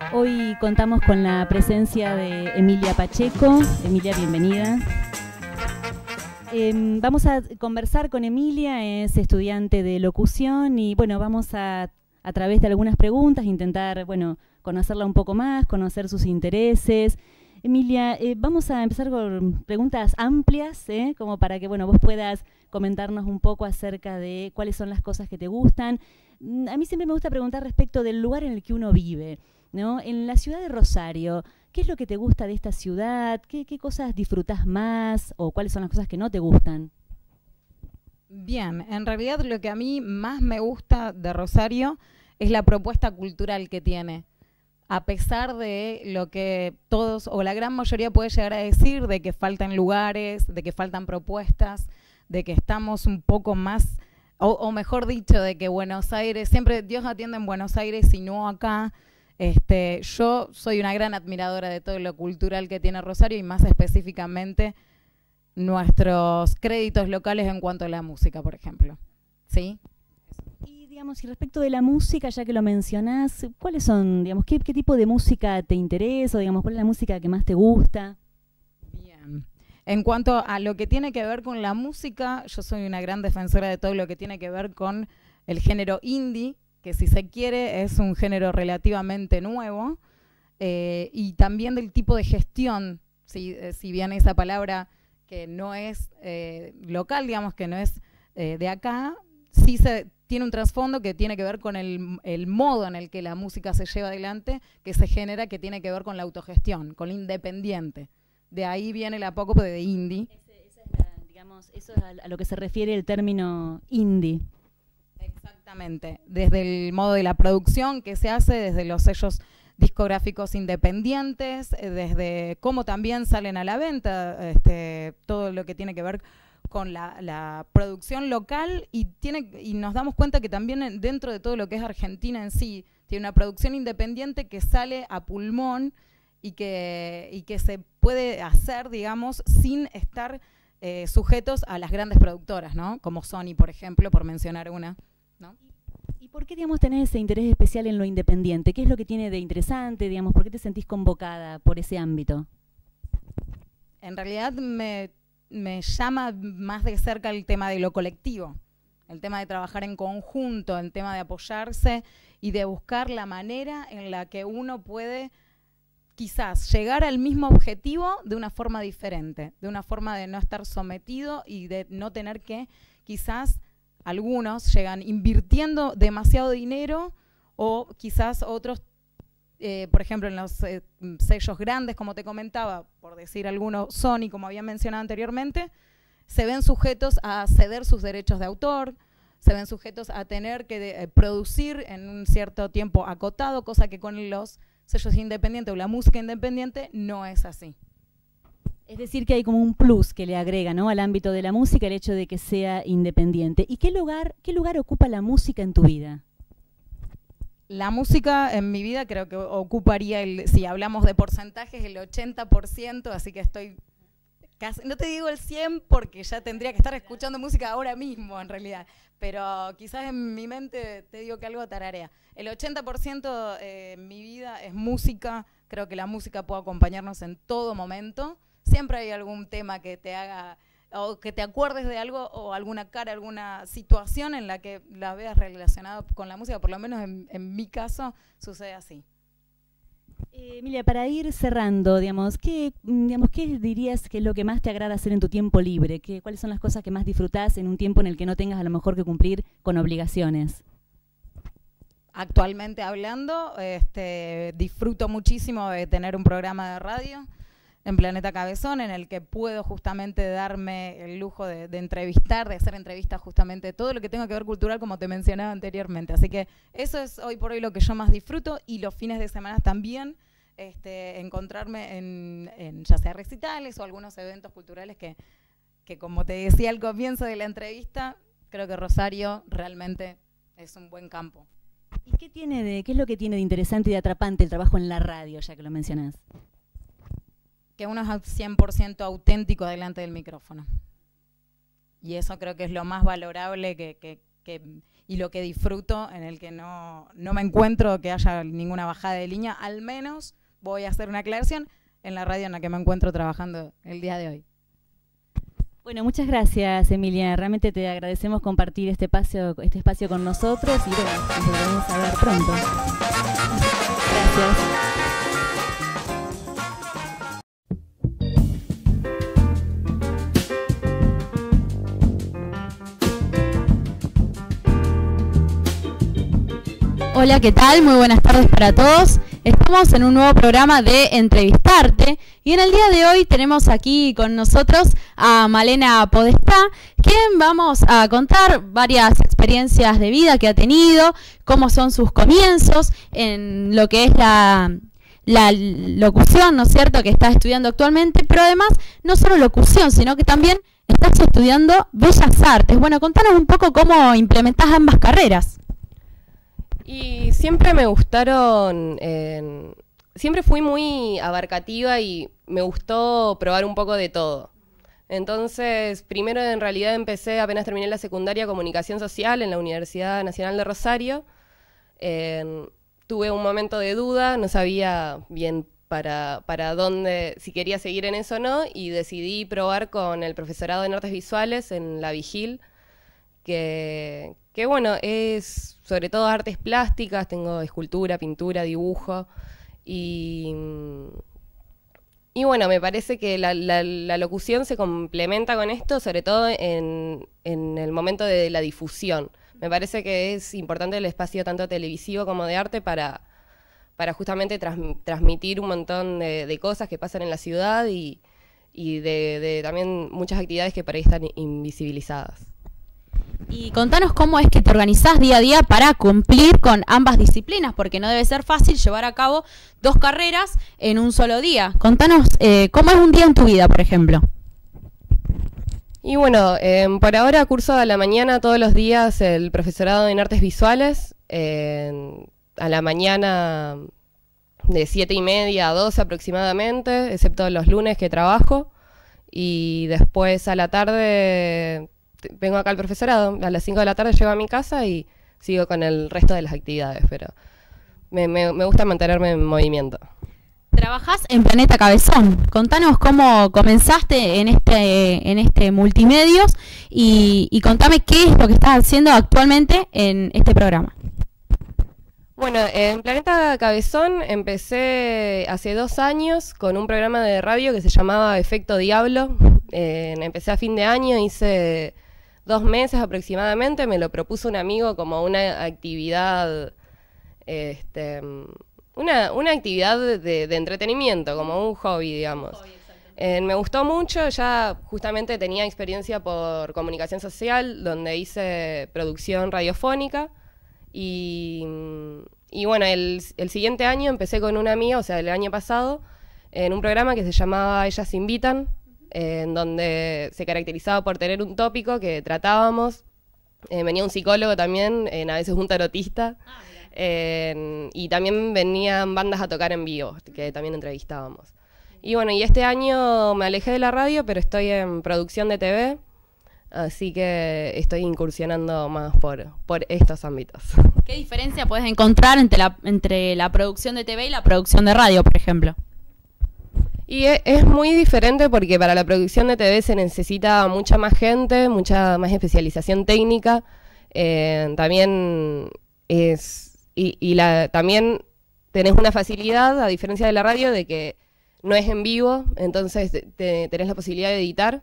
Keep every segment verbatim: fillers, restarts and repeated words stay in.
Hoy contamos con la presencia de Emilia Pacheco. Emilia, bienvenida. Eh, vamos a conversar con Emilia, es estudiante de locución y bueno, vamos a, a través de algunas preguntas, intentar, bueno, conocerla un poco más, conocer sus intereses. Emilia, eh, vamos a empezar con preguntas amplias, ¿eh? Como para que, bueno, vos puedas comentarnos un poco acerca de cuáles son las cosas que te gustan. A mí siempre me gusta preguntar respecto del lugar en el que uno vive, ¿no? En la ciudad de Rosario, ¿qué es lo que te gusta de esta ciudad? ¿Qué, qué cosas disfrutás más o cuáles son las cosas que no te gustan? Bien, en realidad lo que a mí más me gusta de Rosario es la propuesta cultural que tiene. A pesar de lo que todos o la gran mayoría puede llegar a decir, de que faltan lugares, de que faltan propuestas, de que estamos un poco más, o, o mejor dicho, de que Buenos Aires, siempre Dios atiende en Buenos Aires y no acá. Este, yo soy una gran admiradora de todo lo cultural que tiene Rosario y más específicamente nuestros créditos locales en cuanto a la música, por ejemplo. ¿Sí? Y digamos, y respecto de la música, ya que lo mencionás, ¿cuáles son, digamos, qué, qué tipo de música te interesa? O, digamos, ¿cuál es la música que más te gusta? Bien. En cuanto a lo que tiene que ver con la música, yo soy una gran defensora de todo lo que tiene que ver con el género indie, que si se quiere es un género relativamente nuevo, eh, y también del tipo de gestión, si, eh, si bien esa palabra que no es eh, local, digamos que no es eh, de acá, sí se tiene un trasfondo que tiene que ver con el, el modo en el que la música se lleva adelante, que se genera, que tiene que ver con la autogestión, con lo independiente. De ahí viene la poco de indie. Ese, esa es la, digamos, eso es a, a lo que se refiere el término indie. Exactamente, desde el modo de la producción que se hace, desde los sellos discográficos independientes, desde cómo también salen a la venta, este, todo lo que tiene que ver con la, la producción local y, tiene, y nos damos cuenta que también dentro de todo lo que es Argentina en sí, tiene una producción independiente que sale a pulmón y que, y que se puede hacer, digamos, sin estar eh, sujetos a las grandes productoras, ¿no? Como Sony, por ejemplo, por mencionar una, ¿no? ¿Y por qué, digamos, tenés ese interés especial en lo independiente? ¿Qué es lo que tiene de interesante, digamos? ¿Por qué te sentís convocada por ese ámbito? En realidad me, me llama más de cerca el tema de lo colectivo, el tema de trabajar en conjunto, el tema de apoyarse y de buscar la manera en la que uno puede quizás llegar al mismo objetivo de una forma diferente, de una forma de no estar sometido y de no tener que quizás algunos llegan invirtiendo demasiado dinero o quizás otros, eh, por ejemplo, en los eh, sellos grandes, como te comentaba, por decir algunos, Sony, como había mencionado anteriormente, se ven sujetos a ceder sus derechos de autor, se ven sujetos a tener que de, eh, producir en un cierto tiempo acotado, cosa que con los sellos independientes o la música independiente no es así. Es decir, que hay como un plus que le agrega, ¿no?, al ámbito de la música el hecho de que sea independiente. ¿Y qué lugar, qué lugar ocupa la música en tu vida? La música en mi vida creo que ocuparía, el, si hablamos de porcentajes, el ochenta por ciento, así que estoy casi, no te digo el cien porque ya tendría que estar escuchando música ahora mismo en realidad, pero quizás en mi mente te digo que algo tararea. El ochenta por ciento eh, en mi vida es música, creo que la música puede acompañarnos en todo momento. Siempre hay algún tema que te haga, o que te acuerdes de algo, o alguna cara, alguna situación en la que la veas relacionada con la música, por lo menos en, en mi caso sucede así. Eh, Emilia, para ir cerrando, digamos, ¿qué, digamos, ¿qué dirías que es lo que más te agrada hacer en tu tiempo libre? ¿Qué, ¿Cuáles son las cosas que más disfrutás en un tiempo en el que no tengas a lo mejor que cumplir con obligaciones? Actualmente hablando, este, disfruto muchísimo de tener un programa de radio en Planeta Cabezón, en el que puedo justamente darme el lujo de, de entrevistar, de hacer entrevistas justamente, todo lo que tenga que ver cultural, como te mencionaba anteriormente. Así que eso es hoy por hoy lo que yo más disfruto, y los fines de semana también, este, encontrarme en, en ya sea recitales o algunos eventos culturales que, que, como te decía al comienzo de la entrevista, creo que Rosario realmente es un buen campo. ¿Y qué tiene de, qué es lo que tiene de interesante y de atrapante el trabajo en la radio, ya que lo mencionás? Que uno es cien por ciento auténtico delante del micrófono. Y eso creo que es lo más valorable que, que, que, y lo que disfruto, en el que no, no me encuentro que haya ninguna bajada de línea. Al menos voy a hacer una aclaración en la radio en la que me encuentro trabajando el día de hoy. Bueno, muchas gracias, Emilia. Realmente te agradecemos compartir este espacio, este espacio con nosotros y bueno, nos volvemos a ver pronto. Gracias. Hola, ¿qué tal? Muy buenas tardes para todos. Estamos en un nuevo programa de Entrevistarte y en el día de hoy tenemos aquí con nosotros a Malena Podestá, quien vamos a contar varias experiencias de vida que ha tenido, cómo son sus comienzos en lo que es la, la locución, ¿no es cierto?, que está estudiando actualmente, pero además no solo locución, sino que también estás estudiando Bellas Artes. Bueno, contanos un poco cómo implementás ambas carreras. Y siempre me gustaron, eh, siempre fui muy abarcativa y me gustó probar un poco de todo. Entonces, primero en realidad empecé, apenas terminé la secundaria, comunicación social en la Universidad Nacional de Rosario. Eh, tuve un momento de duda, no sabía bien para, para dónde, si quería seguir en eso o no, y decidí probar con el profesorado en artes visuales en la Vigil, que, que bueno, es sobre todo artes plásticas, tengo escultura, pintura, dibujo, y, y bueno, me parece que la, la, la locución se complementa con esto, sobre todo en, en el momento de la difusión. Me parece que es importante el espacio tanto televisivo como de arte para, para justamente tras, transmitir un montón de, de cosas que pasan en la ciudad y, y de, de también muchas actividades que por ahí están invisibilizadas. Y contanos cómo es que te organizás día a día para cumplir con ambas disciplinas, porque no debe ser fácil llevar a cabo dos carreras en un solo día. Contanos eh, cómo es un día en tu vida, por ejemplo. Y bueno, eh, por ahora curso a la mañana todos los días el profesorado en artes visuales, eh, a la mañana de siete y media a doce aproximadamente, excepto los lunes que trabajo, y después a la tarde vengo acá al profesorado, a las cinco de la tarde llego a mi casa y sigo con el resto de las actividades, pero me, me, me gusta mantenerme en movimiento. Trabajás en Planeta Cabezón. Contanos cómo comenzaste en este, en este multimedios y, y contame qué es lo que estás haciendo actualmente en este programa. Bueno, en Planeta Cabezón empecé hace dos años con un programa de radio que se llamaba Efecto Diablo. Eh, empecé a fin de año, hice dos meses aproximadamente, me lo propuso un amigo como una actividad, este, una, una actividad de, de entretenimiento, como un hobby, digamos. Hobby, eh, me gustó mucho, ya justamente tenía experiencia por comunicación social, donde hice producción radiofónica, y, y bueno, el, el siguiente año empecé con una amiga, o sea, el año pasado, en un programa que se llamaba Ellas Invitan, en donde se caracterizaba por tener un tópico que tratábamos. Eh, venía un psicólogo también, eh, a veces un tarotista, ah, eh, y también venían bandas a tocar en vivo, que también entrevistábamos. Y bueno, y este año me alejé de la radio, pero estoy en producción de T V, así que estoy incursionando más por, por estos ámbitos. ¿Qué diferencia puedes encontrar entre la, entre la producción de T V y la producción de radio, por ejemplo? Y es, es muy diferente porque para la producción de T V se necesita mucha más gente, mucha más especialización técnica. Eh, también es y, y la, también tenés una facilidad, a diferencia de la radio, de que no es en vivo, entonces te, tenés la posibilidad de editar.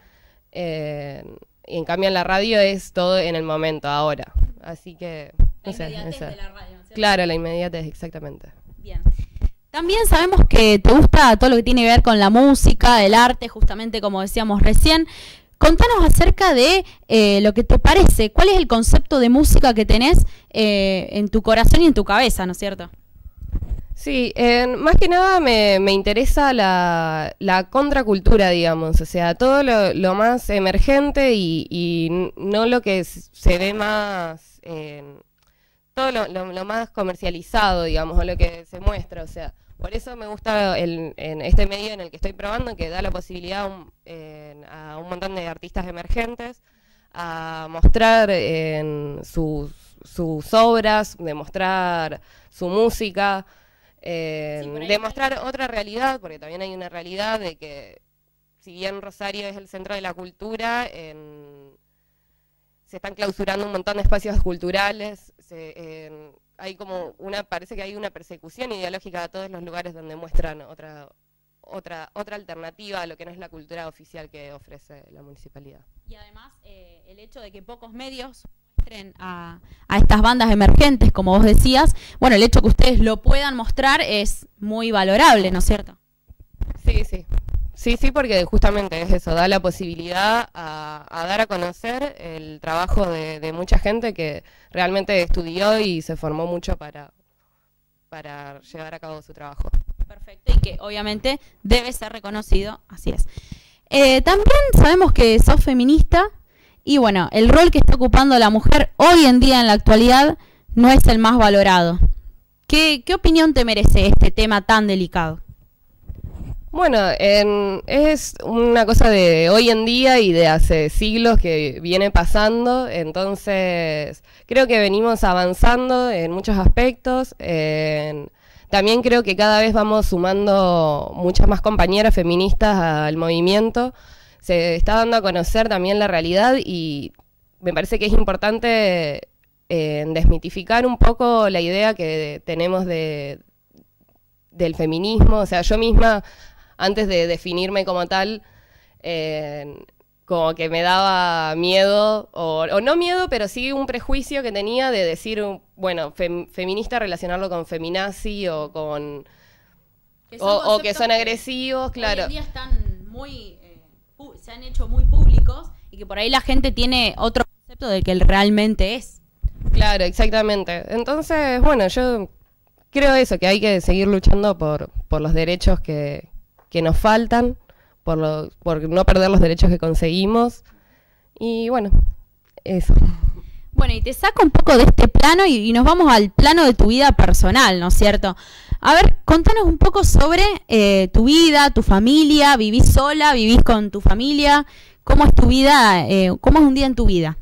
Eh, y en cambio en la radio es todo en el momento, ahora. Así que, no sé. La inmediatez de la radio, ¿cierto? Claro, la inmediatez, exactamente. Bien. También sabemos que te gusta todo lo que tiene que ver con la música, el arte, justamente como decíamos recién. Contanos acerca de eh, lo que te parece, cuál es el concepto de música que tenés eh, en tu corazón y en tu cabeza, ¿no es cierto? Sí, eh, más que nada me, me interesa la, la contracultura, digamos, o sea, todo lo, lo más emergente y, y no lo que se ve más, eh, todo lo, lo, lo más comercializado, digamos, o lo que se muestra, o sea, por eso me gusta el, en este medio en el que estoy probando, que da la posibilidad a un, eh, a un montón de artistas emergentes a mostrar en sus, sus obras, de mostrar su música, eh, Sí, de mostrar otra realidad, porque también hay una realidad de que si bien Rosario es el centro de la cultura, en, se están clausurando un montón de espacios culturales, se, en, hay como una, parece que hay una persecución ideológica a todos los lugares donde muestran otra, otra, otra alternativa a lo que no es la cultura oficial que ofrece la municipalidad. Y además, eh, el hecho de que pocos medios muestren a, a estas bandas emergentes, como vos decías, bueno, el hecho que ustedes lo puedan mostrar es muy valorable, ¿no es cierto? Sí, sí. Sí, sí, porque justamente es eso, da la posibilidad a, a dar a conocer el trabajo de, de mucha gente que realmente estudió y se formó mucho para, para llevar a cabo su trabajo. Perfecto, y que obviamente debe ser reconocido, así es. Eh, también sabemos que sos feminista y bueno, el rol que está ocupando la mujer hoy en día en la actualidad no es el más valorado. ¿Qué, qué opinión te merece este tema tan delicado? Bueno, en, es una cosa de hoy en día y de hace siglos que viene pasando, entonces creo que venimos avanzando en muchos aspectos. En, también creo que cada vez vamos sumando muchas más compañeras feministas al movimiento. Se está dando a conocer también la realidad y me parece que es importante eh, desmitificar un poco la idea que tenemos de, del feminismo. O sea, yo misma, antes de definirme como tal, eh, como que me daba miedo, o, o no miedo, pero sí un prejuicio que tenía de decir, bueno, fem, feminista, relacionarlo con feminazi o con... Que o, o que son agresivos, que claro. Hoy en día están muy, eh, se han hecho muy públicos y que por ahí la gente tiene otro concepto del que él realmente es. Claro, exactamente. Entonces, bueno, yo creo eso, que hay que seguir luchando por, por los derechos que... que nos faltan, por, lo, por no perder los derechos que conseguimos. Y bueno, eso. Bueno, y te saco un poco de este plano y, y nos vamos al plano de tu vida personal, ¿no es cierto? A ver, contanos un poco sobre eh, tu vida, tu familia. ¿Vivís sola? ¿Vivís con tu familia? ¿Cómo es tu vida? Eh, ¿Cómo es un día en tu vida?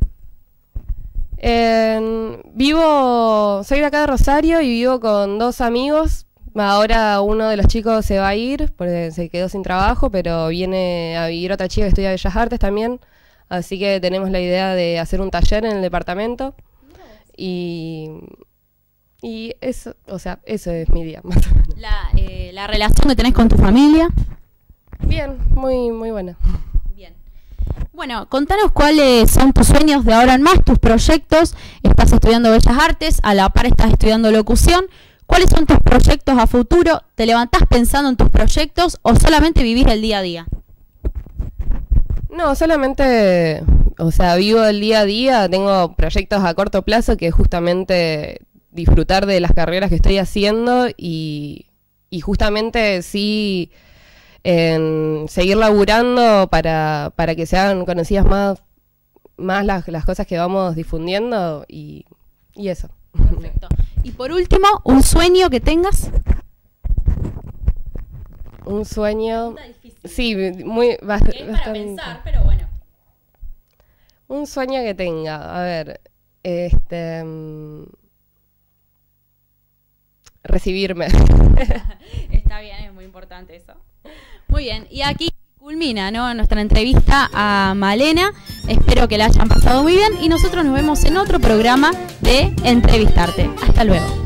Eh, vivo, soy de acá de Rosario y vivo con dos amigos. Ahora uno de los chicos se va a ir porque se quedó sin trabajo, pero viene a vivir otra chica que estudia Bellas Artes también. Así que tenemos la idea de hacer un taller en el departamento. Y, y eso, o sea, eso es mi día, más o menos. La, eh, la relación que tenés con tu familia. Bien, muy, muy buena. Bien. Bueno, contanos cuáles son tus sueños de ahora en más, tus proyectos. Estás estudiando Bellas Artes, a la par estás estudiando locución. ¿Cuáles son tus proyectos a futuro? ¿Te levantás pensando en tus proyectos o solamente vivís el día a día? No, solamente, o sea, vivo el día a día. Tengo proyectos a corto plazo que es justamente disfrutar de las carreras que estoy haciendo y, y justamente sí en seguir laburando para, para que se hagan conocidas más, más las, las cosas que vamos difundiendo y, y eso. Perfecto. Y por último, ¿un sueño que tengas? Un sueño... Difícil. Sí, muy... Que es para pensar, pero bueno. Un sueño que tenga, a ver, este... Mmm, recibirme. Está bien, es muy importante eso. Muy bien, y aquí culmina, ¿no?, nuestra entrevista a Malena. Espero que la hayan pasado muy bien y nosotros nos vemos en otro programa de Entrevistarte. Hasta luego.